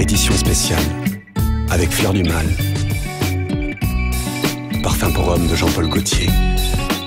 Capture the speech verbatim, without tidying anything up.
Édition spéciale, avec Fleur du Mal. Parfum pour homme de Jean-Paul Gaultier.